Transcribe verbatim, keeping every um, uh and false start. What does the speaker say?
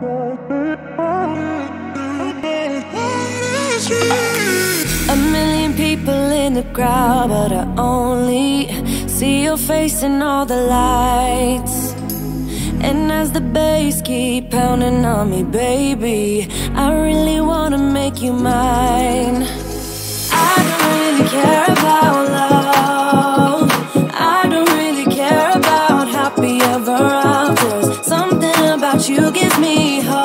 A million people in the crowd, but I only see your face in all the lights. And as the bass keep pounding on me, baby, I really wanna make you mine. I don't really care about love, I don't really care about happy ever afters. Something about you gives me hope.